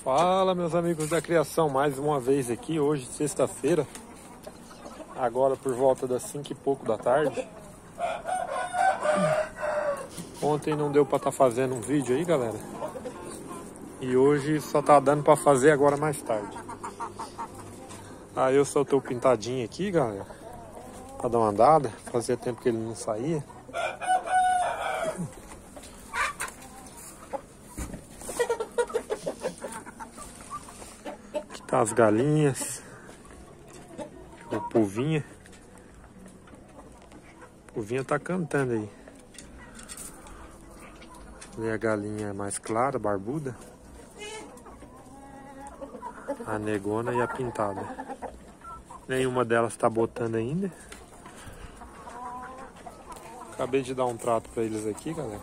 Fala, meus amigos da criação, mais uma vez aqui, hoje sexta-feira, agora por volta das 5 e pouco da tarde. Ontem não deu pra estar fazendo um vídeo aí, galera, e hoje só tá dando pra fazer agora mais tarde. Aí eu soltei o pintadinho aqui, galera, pra dar uma andada, fazia tempo que ele não saía. As galinhas, o polvinha tá cantando aí. E a galinha é mais clara, barbuda, a negona e a pintada. Nenhuma delas tá botando ainda. Acabei de dar um trato pra eles aqui, galera.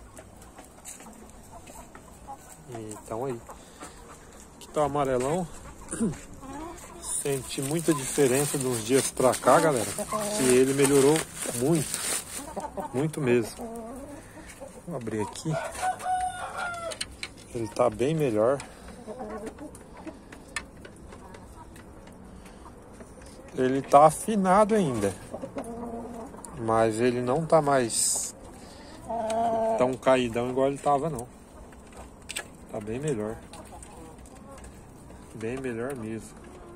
Então aí, aqui tá o amarelão. Senti muita diferença de uns dias pra cá, galera, que ele melhorou muito mesmo. Vou abrir aqui. Ele tá bem melhor. Ele tá afinado ainda, mas ele não tá mais tão caidão igual ele tava, não. Tá bem melhor. Bem melhor mesmo.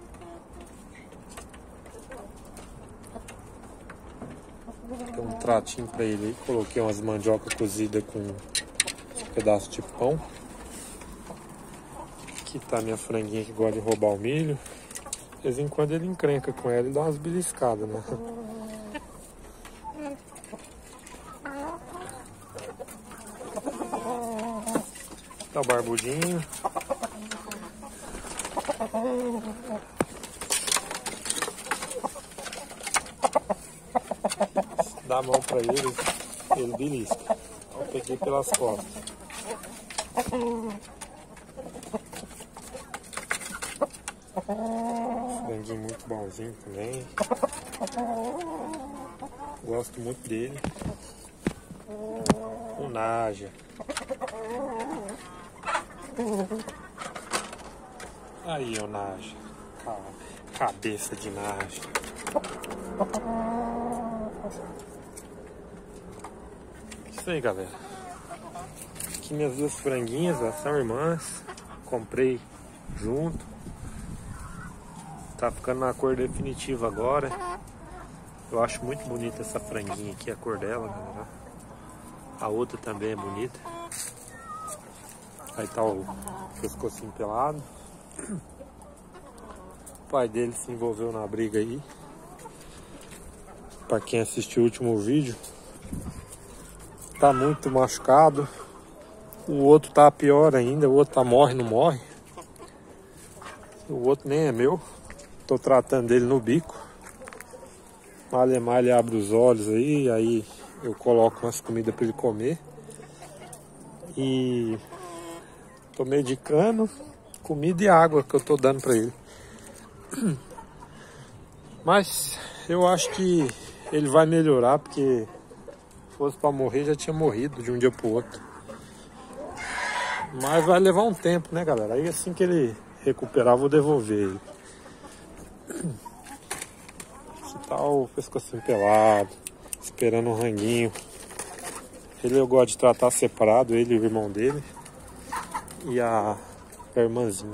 Tem um tratinho pra ele aí. Coloquei umas mandioca cozida com um pedaço de pão. Aqui tá minha franguinha que gosta de roubar o milho. De vez em quando ele encrenca com ela e dá umas beliscadas, né? Tá o barbudinho. Dá a mão pra ele belisca. Eu peguei pelas costas. Franguinho muito bonzinho também. Gosto muito dele. O Naja. Aí, o Naja. Cabeça de Naja. Isso aí, galera. Aqui minhas duas franguinhas, elas são irmãs. Comprei junto. Tá ficando na cor definitiva agora. Eu acho muito bonita essa franguinha aqui, a cor dela, galera. A outra também é bonita. Aí tá o pescocinho pelado. O pai dele se envolveu na briga aí. Pra quem assistiu o último vídeo, tá muito machucado. O outro tá pior ainda. O outro tá morre, não morre. O outro nem é meu. Tô tratando dele no bico. Malemar ele abre os olhos aí eu coloco umas comidas pra ele comer. E tô medicando, comida e água que eu tô dando pra ele. Mas eu acho que ele vai melhorar, porque se fosse pra morrer já tinha morrido de um dia pro outro. Mas vai levar um tempo, né, galera? Aí assim que ele recuperar, eu vou devolver ele. Aqui tá o pescocinho pelado, esperando um ranguinho. Ele eu gosto de tratar separado, ele e o irmão dele. E a irmãzinha.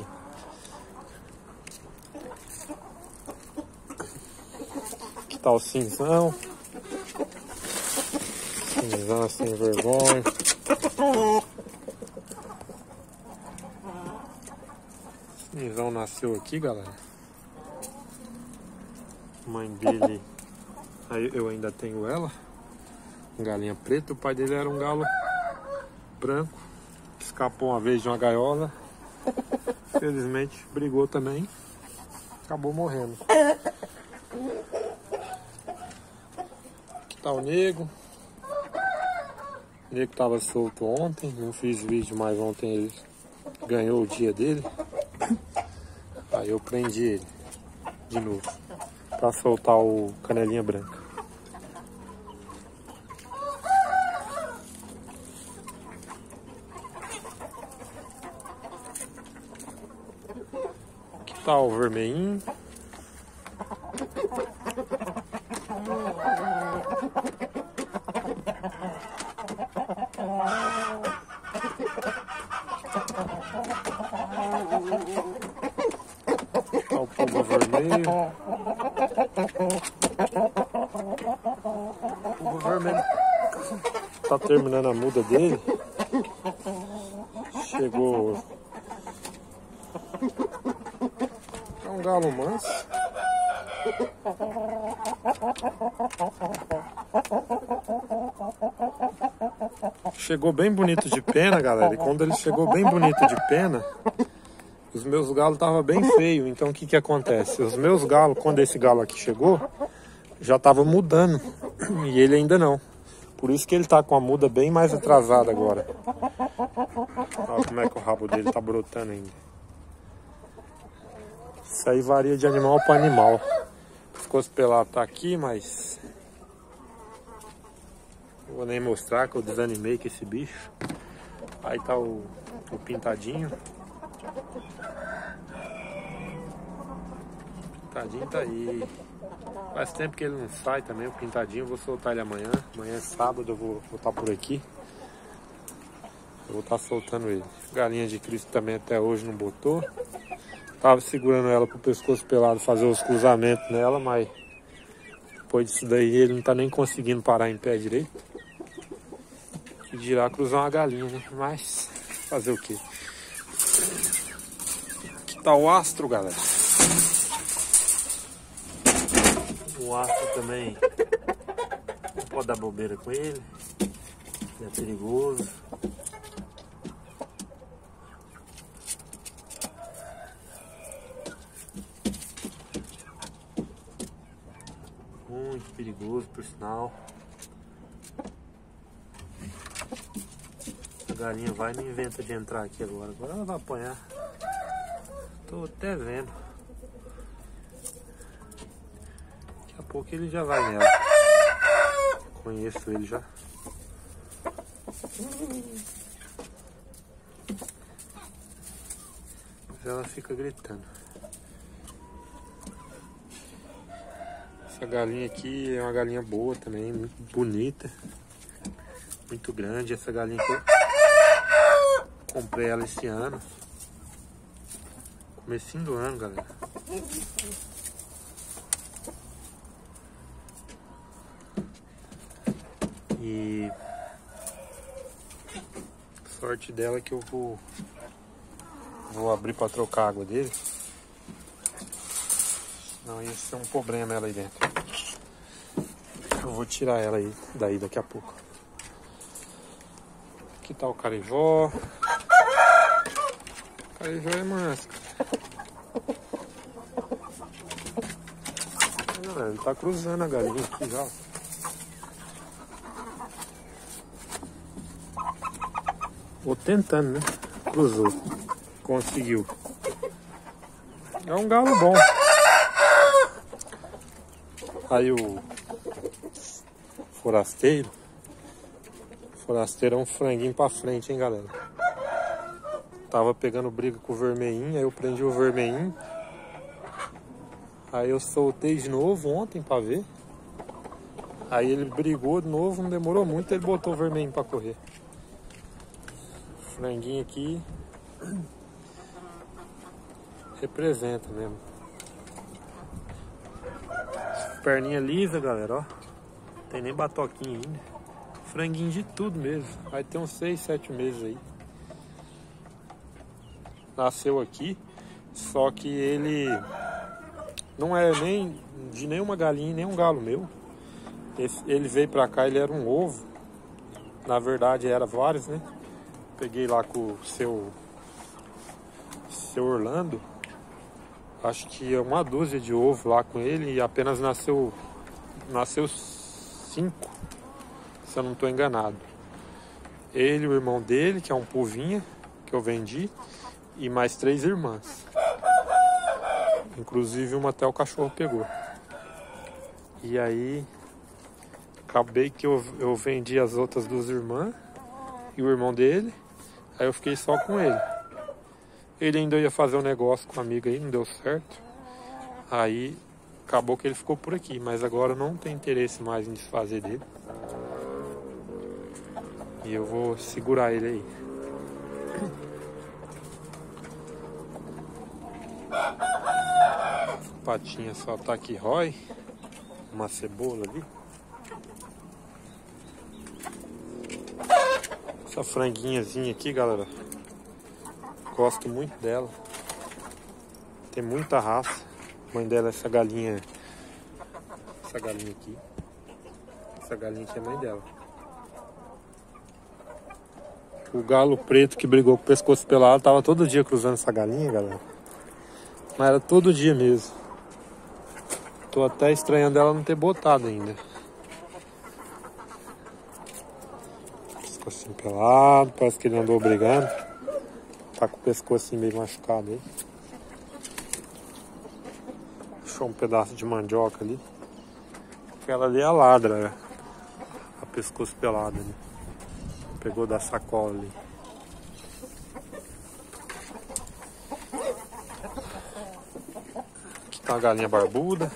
Aqui tá o cinzão. Cinzão sem vergonha. Cinzão nasceu aqui, galera. A mãe dele, aí eu ainda tenho ela. Galinha preta. O pai dele era um galo branco. Escapou uma vez de uma gaiola. Felizmente brigou também. Acabou morrendo. Aqui tá o nego. O nego tava solto ontem. Não fiz vídeo, mas ontem ele ganhou o dia dele. Aí eu prendi ele de novo pra soltar o canelinha branca. Tá o vermelhinho. Tá o pombo vermelho. O pombo vermelho tá terminando a muda dele. Chegou. É um galo manso. Chegou bem bonito de pena, galera. E quando ele chegou bem bonito de pena, os meus galos estavam bem feios. Então o que que acontece? Os meus galos, quando esse galo aqui chegou, já tava mudando. E ele ainda não. Por isso que ele tá com a muda bem mais atrasada agora. Olha como é que o rabo dele tá brotando ainda. Isso aí varia de animal para animal. O pescoço pelado tá aqui, mas não vou nem mostrar que eu desanimei com esse bicho. Aí tá o pintadinho. O pintadinho tá aí. Faz tempo que ele não sai também, o pintadinho. Eu vou soltar ele amanhã. Amanhã é sábado, eu vou estar por aqui. Eu vou estar soltando ele. Galinha de Cristo também até hoje não botou. Tava segurando ela pro pescoço pelado fazer os cruzamentos nela, mas depois disso daí ele não tá nem conseguindo parar em pé direito. E dirá cruzar uma galinha, né? Mas fazer o quê? Aqui tá o astro, galera. O astro também não pode dar bobeira com ele. Ele é perigoso. Muito perigoso, por sinal. A galinha vai e não inventa de entrar aqui agora. Agora ela vai apanhar. Tô até vendo. Daqui a pouco ele já vai nela. Conheço ele já. Mas ela fica gritando. Essa galinha aqui é uma galinha boa também, muito bonita, muito grande. Essa galinha que eu comprei ela esse ano, comecinho do ano, galera. E sorte dela é que eu vou abrir para trocar a água dele. Não, ia ser um problema ela aí dentro. Eu vou tirar ela aí daí daqui a pouco. Aqui tá o carijó. O carijó é manso. Ele tá cruzando a galinha aqui já. Vou tentando, né? Cruzou. Conseguiu. É um galo bom. Aí o forasteiro é um franguinho pra frente, hein, galera. Tava pegando briga com o vermelhinho, aí eu prendi o vermelhinho. Aí eu soltei de novo ontem pra ver. Aí ele brigou de novo, não demorou muito, ele botou o vermelhinho pra correr. O franguinho aqui representa mesmo. Perninha lisa, galera, ó. Tem nem batoquinha ainda. Franguinho de tudo mesmo. Vai ter uns 6, 7 meses aí. Nasceu aqui. Só que ele não é nem de nenhuma galinha, nem um galo meu. Ele veio pra cá, ele era um ovo. Na verdade era vários, né? Peguei lá com o seu Orlando. Acho que é uma dúzia de ovos lá com ele e apenas nasceu 5, se eu não estou enganado. Ele, o irmão dele, que é um polvinha, que eu vendi, e mais 3 irmãs. Inclusive uma até o cachorro pegou. E aí, acabei que eu vendi as outras 2 irmãs e o irmão dele, aí eu fiquei só com ele. Ele ainda ia fazer um negócio com a amiga aí, não deu certo. Aí acabou que ele ficou por aqui, mas agora não tem interesse mais em desfazer dele. E eu vou segurar ele aí. Patinha só tá aqui, rói. Uma cebola ali. Essa franguinhazinha aqui, galera. Gosto muito dela. Tem muita raça. A mãe dela é essa galinha. Essa galinha aqui. Essa galinha aqui é a mãe dela. O galo preto que brigou com o pescoço pelado tava todo dia cruzando essa galinha, galera. Mas era todo dia mesmo. Tô até estranhando ela não ter botado ainda. Pescocinho pelado, parece que ele andou brigando. Tá com o pescocinho meio machucado aí. Deixou um pedaço de mandioca ali. Aquela ali é a ladra, né? A pescoço pelado ali. Pegou da sacola ali. Aqui tá uma galinha barbuda.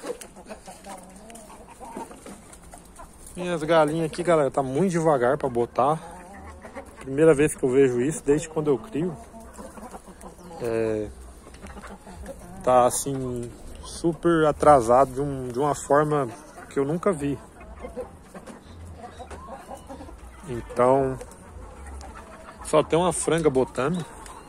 Minhas galinhas aqui, galera, tá muito devagar pra botar. Primeira vez que eu vejo isso, desde quando eu crio. Tá assim, super atrasado de uma forma que eu nunca vi. Então, só tem uma franga botando.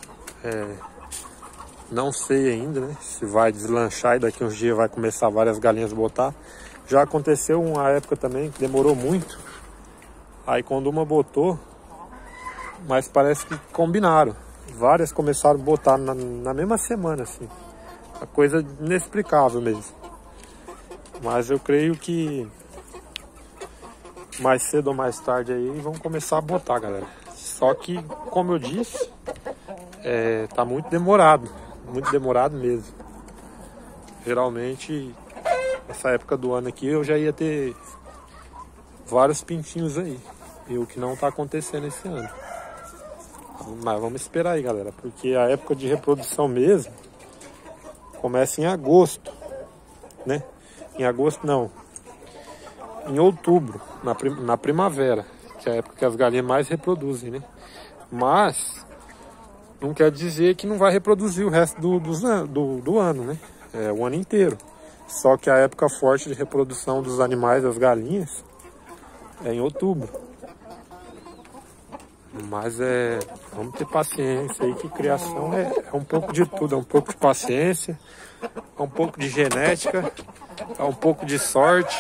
Não sei ainda, né? Se vai deslanchar e daqui uns dias vai começar várias galinhas a botar. Já aconteceu uma época também que demorou muito. Aí quando uma botou, mas parece que combinaram. Várias começaram a botar na mesma semana, assim. Uma coisa inexplicável mesmo. Mas eu creio que mais cedo ou mais tarde aí vão começar a botar, galera. Só que, como eu disse, tá muito demorado mesmo. Geralmente, nessa época do ano aqui, eu já ia ter vários pintinhos aí. E o que não tá acontecendo esse ano. Mas vamos esperar aí, galera, porque a época de reprodução mesmo começa em agosto, né? Em agosto não, em outubro, na primavera, que é a época que as galinhas mais reproduzem, né? Mas não quer dizer que não vai reproduzir o resto do ano, né? O ano inteiro. Só que a época forte de reprodução dos animais, das galinhas, é em outubro. Mas vamos ter paciência aí, que criação é um pouco de tudo. É um pouco de paciência, é um pouco de genética, é um pouco de sorte.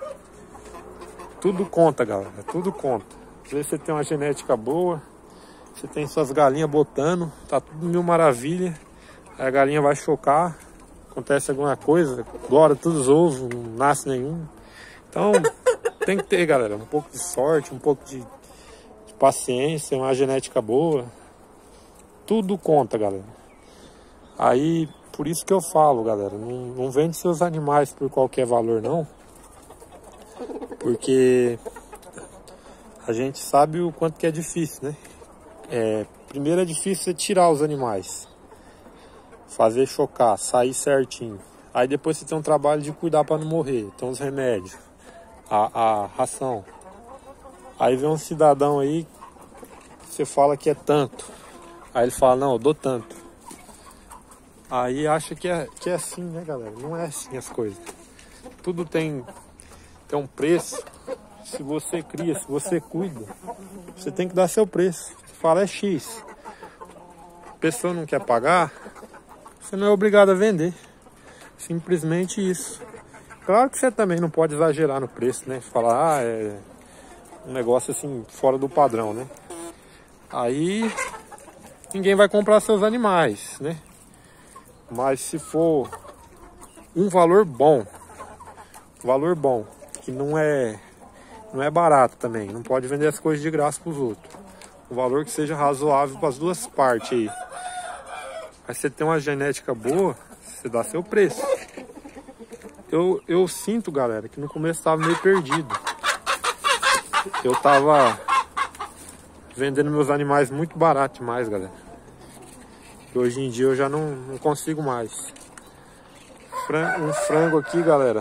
Tudo conta, galera, tudo conta. Às vezes você tem uma genética boa, você tem suas galinhas botando, tá tudo mil maravilha. Aí a galinha vai chocar, acontece alguma coisa, agora todos os ovos, não nasce nenhum. Então tem que ter, galera, um pouco de sorte, um pouco de paciência, uma genética boa. Tudo conta, galera. Aí, por isso que eu falo, galera, não vende seus animais por qualquer valor, não. Porque a gente sabe o quanto que é difícil, né? Primeiro é difícil você tirar os animais, fazer chocar, sair certinho. Aí depois você tem um trabalho de cuidar para não morrer. Então os remédios, a ração. Aí vem um cidadão aí, você fala que é tanto. Aí ele fala, não, eu dou tanto. Aí acha que é assim, né, galera? Não é assim as coisas. Tudo tem um preço. Se você cria, se você cuida, você tem que dar seu preço. Você fala, é X. A pessoa não quer pagar, você não é obrigado a vender. Simplesmente isso. Claro que você também não pode exagerar no preço, né? Falar, é um negócio assim, fora do padrão, né? Aí ninguém vai comprar seus animais, né? Mas se for um valor bom, que não é barato também, não pode vender as coisas de graça para os outros. Um valor que seja razoável para as duas partes aí. Aí você tem uma genética boa, você dá seu preço. Eu sinto, galera, que no começo estava meio perdido. Eu tava vendendo meus animais muito barato demais, galera. que hoje em dia eu já não consigo mais. Um frango aqui, galera.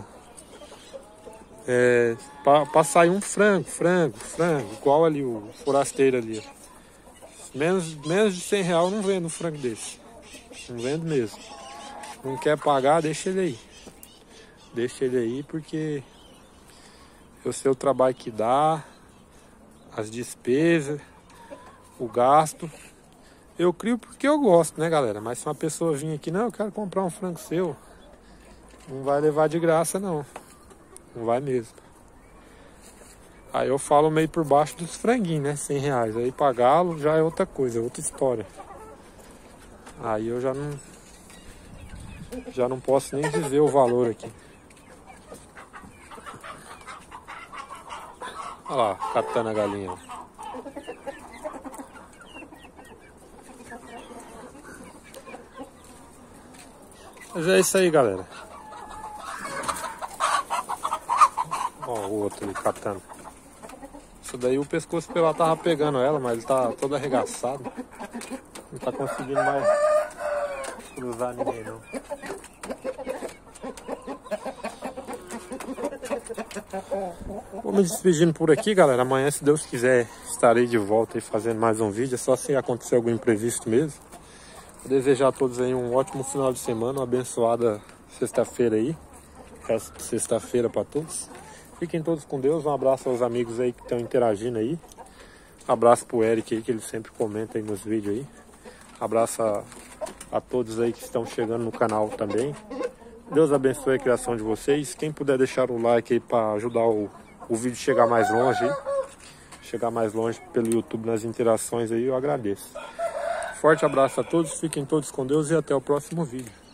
Pra sair um frango, igual ali o forasteiro ali. Menos de 100 reais eu não vendo um frango desse. Não vendo mesmo. Não quer pagar, deixa ele aí. Deixa ele aí porque eu sei o trabalho que dá, as despesas, o gasto. Eu crio porque eu gosto, né, galera? Mas se uma pessoa vir aqui, não, eu quero comprar um frango seu, não vai levar de graça, não. Não vai mesmo. Aí eu falo meio por baixo dos franguinhos, né? 100 reais. Aí pagá-lo já é outra coisa, outra história. Aí eu já não posso nem dizer o valor aqui. Olha lá, catando a galinha. Mas é isso aí, galera. Ó, o outro ali catando. Isso daí o pescoço pela tava pegando ela, mas ele tá todo arregaçado. Não tá conseguindo mais cruzar ninguém não. Vou me despedindo por aqui, galera. Amanhã, se Deus quiser, estarei de volta e fazendo mais um vídeo. É só se acontecer algum imprevisto mesmo. Vou desejar a todos aí um ótimo final de semana, uma abençoada sexta-feira aí. Resto de sexta-feira para todos. Fiquem todos com Deus. Um abraço aos amigos aí que estão interagindo aí. Um abraço pro Eric aí, que ele sempre comenta aí nos vídeos aí. Abraço a todos aí que estão chegando no canal também. Deus abençoe a criação de vocês. Quem puder deixar o like aí para ajudar o vídeo chegar mais longe aí. Chegar mais longe pelo YouTube nas interações aí, eu agradeço. Forte abraço a todos, fiquem todos com Deus e até o próximo vídeo.